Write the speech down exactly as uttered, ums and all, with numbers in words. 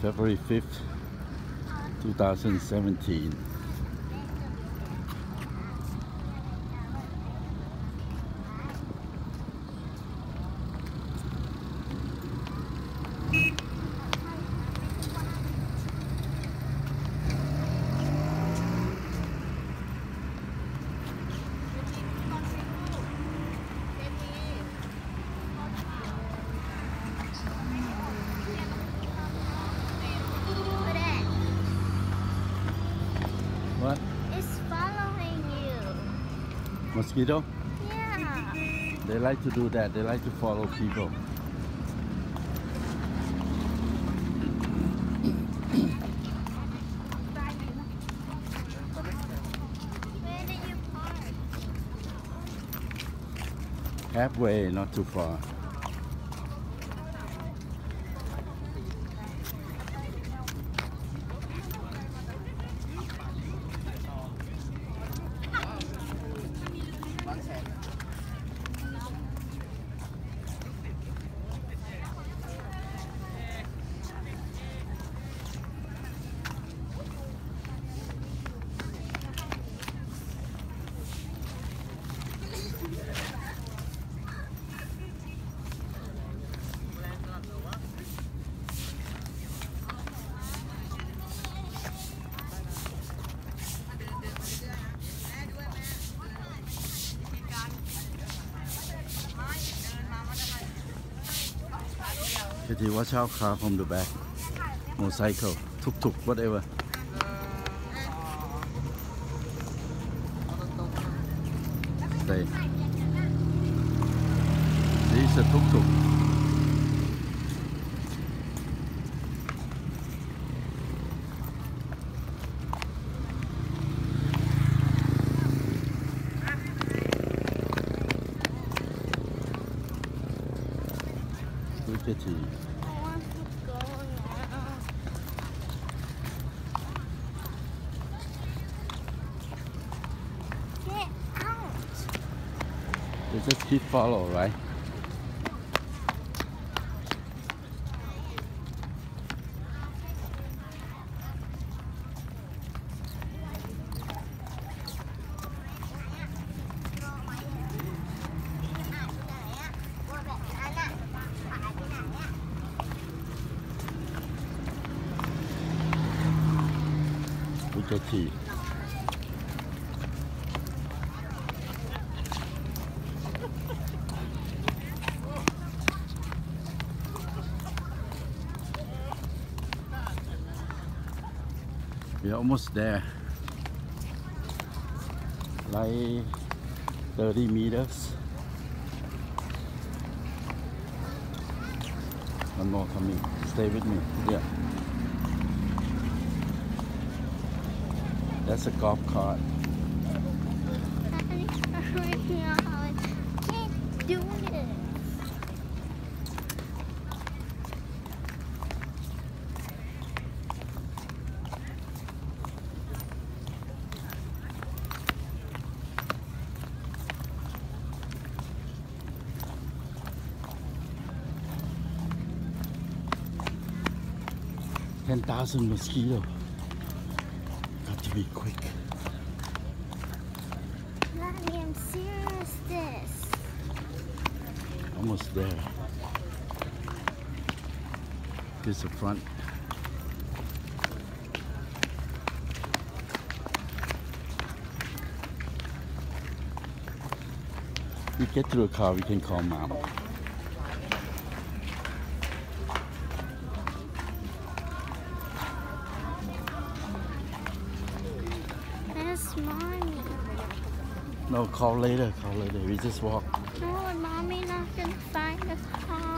February fifth, two thousand seventeen. What? It's following you. Mosquito? Yeah. They like to do that. They like to follow people. Where did you park? Halfway, not too far. Kitty, watch out, car from the back. Motorcycle, tuk-tuk, whatever. Stay. This is a tuk-tuk. Look at you. I want to go now. Get out. They just keep follow, right? Look at you. We're almost there. Like thirty meters. One more coming. Stay with me. Yeah. That's a golf cart. I can't do it. ten thousand mosquitoes. Got to be quick. Daddy, I'm serious this. Almost there. Here's the front. We get to the car, we can call Mom. That's mommy. No, call later, call later. We just walk. No, mommy not gonna find the car.